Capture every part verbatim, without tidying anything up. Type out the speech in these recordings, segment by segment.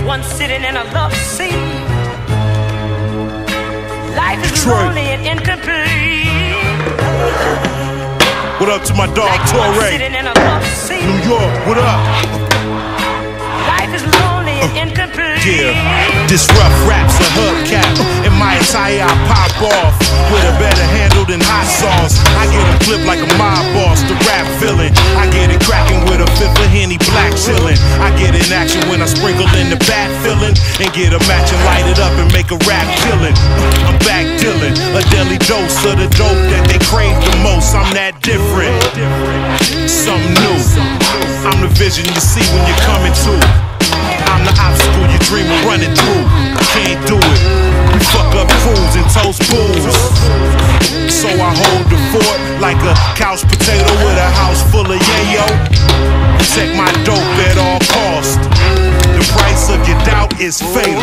one sitting in a love seat. Life is Detroit. lonely and incomplete. What up to my dog Like Torre? one sitting in a love seat. New York, what up? Life is lonely and incomplete. Yeah, this rough rap's a hubcap. In my attire I pop off with a better handle than hot sauce. I get a clip like a mob boss, the rap villain. I get it cracking with a fifth of Henny, black chillin'. I get in action when I sprinkle in the bat filling and get a match and light it up and make a rap killin'. I'm back dealing a daily dose of the dope that they crave the most. I'm that different, something new. I'm the vision you see when you're coming to. I'm the obstacle you dream of running through. Can't do it. We fuck up crews and toast booze. So I hold the fort like a couch potato with a house full of yayo. Protect my dope at all costs. The price of your doubt is fatal.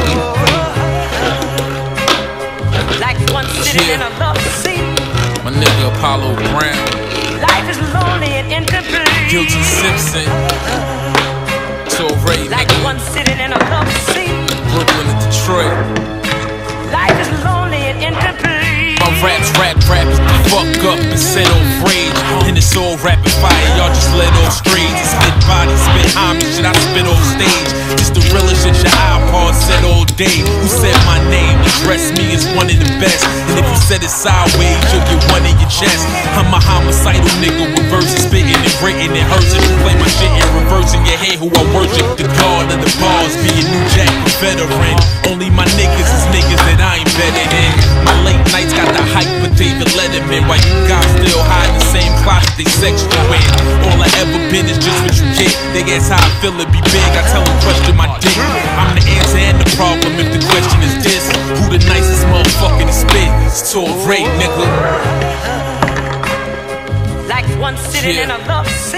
Like one sitting in a love seat. My nigga Apollo Brown, Life is lonely and incomplete. Guilty Simpson, Torre, Like nigga, one sitting in a love seat. Brooklyn and Detroit. Life is lonely and incomplete. My raps, rap, rap, fuck up and set off rage. And it's all rapid fire, y'all just let off straight. Spit body, spit homage, and I spit off stage. It's the realest shit your iPod said all day. Who said my name? Address me as one of the best. And if you said it sideways, you'll get one in your chest. I'm a homicidal nigga with verses spitting and written and hurts. And you play my shit in reverse in your head who I worship. The god of the bars, be a New Jack veteran. Only my niggas is niggas that I ain't better than. My late nights got the hype with David Letterman. While you guys still hide in the same closet they sexual in. All I ever been is just what you get. They ask how I feel it be big, I tell them question my dick. I'm the answer and the problem if the question is this. Who the nicest motherfucker to spit? It's Torre, nigga. Like one sitting Yeah. in a love seat.